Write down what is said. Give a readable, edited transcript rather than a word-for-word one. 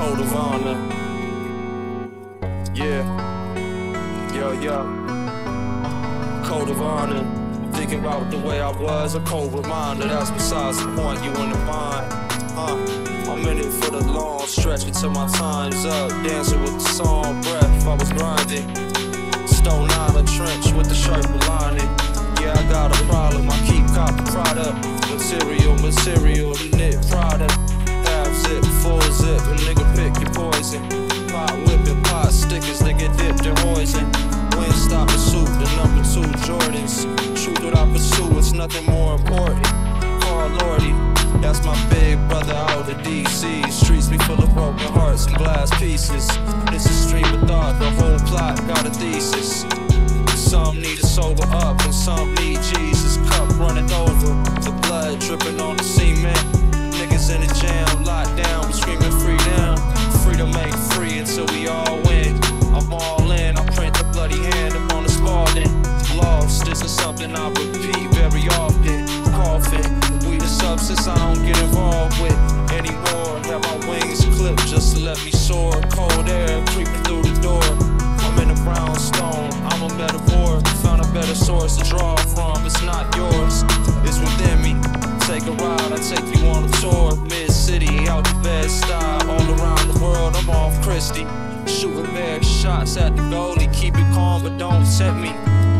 Code of honor. Yeah. Yo. Code of honor. Thinking about the way I was, a cold reminder. That's besides the point, you in the mind. I'm in it for the long stretch until my time's up. Dancing with the song breath, I was grinding. Stone Island trench with the shirt lining. Yeah, I got a problem, I keep copy product. Material, the knit product. Half zip, full zip, a nigga pick your poison. Pot whipping, pot stickers, they get dipped in poison. Wind stop pursuit, the number 2 Jordans. Truth that I pursue, it's nothing more important. Carl Lordy, that's my big brother out of DC. Streets be full of broken hearts and glass pieces. It's a stream of thought, the whole plot got a thesis. Some need to sober up and some need Jesus. Cup running over, the blood dripping on the cement. Niggas in the jam, locked down, we screaming freedom. Freedom ain't free until we all win. I'm all in, I print the bloody hand up on the Spalding. Lost, this is something I repeat very often. Coughing, we the substance I don't get involved with anymore. Have my wings clipped just to let me soar. Cold air creeping through the door. I'm in a brownstone, I'm a metaphor. Found a better source to draw from, it's not yours, it's within me. Take a ride, I take you on a tour. Mid-city, out the Bed-Stuy, all around the world, I'm off Christie. Shooting bad shots at the goalie, keep it calm but don't tempt me.